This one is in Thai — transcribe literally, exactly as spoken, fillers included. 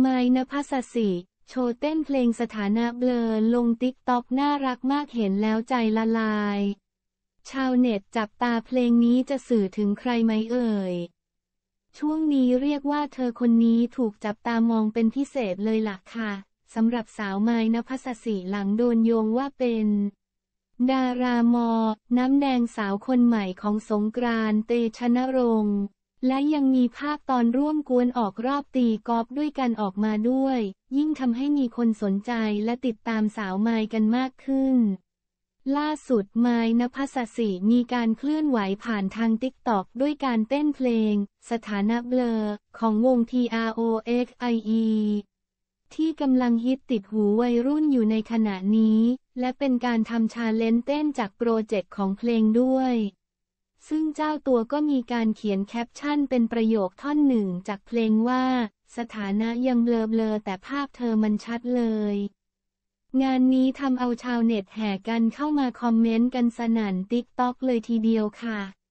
ไมค์ ณภัสสิ โชว์เต้นเพลงสถานะเบลอลงติ๊กต็อกน่ารักมากเห็นแล้วใจละลายชาวเน็ตจับตาเพลงนี้จะสื่อถึงใครไหมเอ่ยช่วงนี้เรียกว่าเธอคนนี้ถูกจับตามองเป็นพิเศษเลยล่ะค่ะสำหรับสาวไมค์ ณภัสสิหลังโดนโยงว่าเป็นดารามอน้ำแดงสาวคนใหม่ของสงกรานต์ เตชะนรงค์และยังมีภาพตอนร่วมกวนออกรอบตีกอล์ฟด้วยกันออกมาด้วยยิ่งทำให้มีคนสนใจและติดตามสาวไมค์กันมากขึ้นล่าสุดไมค์ ณภัสสิมีการเคลื่อนไหวผ่านทางติ๊กต็อกด้วยการเต้นเพลงสถานะเบลอของวง ที อาร์ โอ เอ็กซ์ ไอ อี ที่กำลังฮิตติดหูวัยรุ่นอยู่ในขณะนี้และเป็นการทำชาเลนจ์เต้นจากโปรเจกต์ของเพลงด้วยซึ่งเจ้าตัวก็มีการเขียนแคปชั่นเป็นประโยคท่อนหนึ่งจากเพลงว่าสถานะยังเบลอๆแต่ภาพเธอมันชัดเลยงานนี้ทำเอาชาวเน็ตแห่กันเข้ามาคอมเมนต์กันสนั่นติ๊กต็อกเลยทีเดียวค่ะ